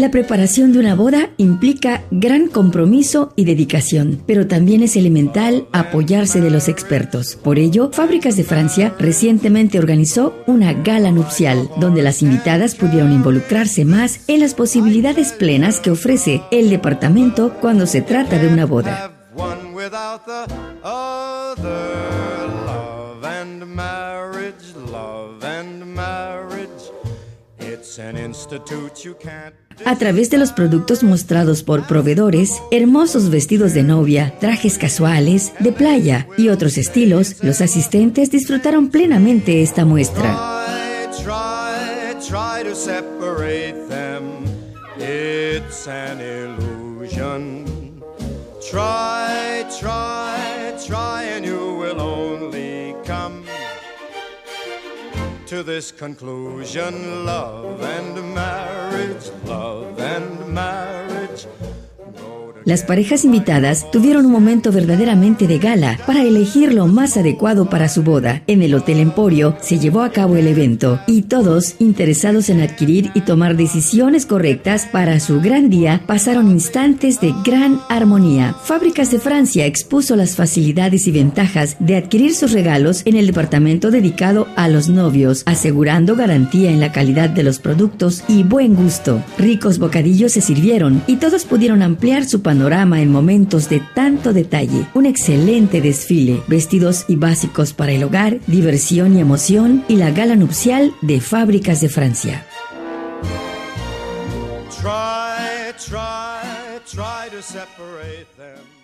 La preparación de una boda implica gran compromiso y dedicación, pero también es elemental apoyarse de los expertos. Por ello, Fábricas de Francia recientemente organizó una gala nupcial, donde las invitadas pudieron involucrarse más en las posibilidades plenas que ofrece el departamento cuando se trata de una boda. A través de los productos mostrados por proveedores, hermosos vestidos de novia, trajes casuales, de playa y otros estilos, los asistentes disfrutaron plenamente esta muestra. Try to separate them. It's an illusion. Try, and you will only come to this conclusion. Love and marriage, love and marriage. Las parejas invitadas tuvieron un momento verdaderamente de gala para elegir lo más adecuado para su boda. En el Hotel Emporio se llevó a cabo el evento y todos, interesados en adquirir y tomar decisiones correctas para su gran día, pasaron instantes de gran armonía. Fábricas de Francia expuso las facilidades y ventajas de adquirir sus regalos en el departamento dedicado a los novios, asegurando garantía en la calidad de los productos y buen gusto. Ricos bocadillos se sirvieron y todos pudieron ampliar su panorama en momentos de tanto detalle. Un excelente desfile, vestidos y básicos para el hogar, diversión y emoción, y la gala nupcial de Fábricas de Francia. Try to separate them.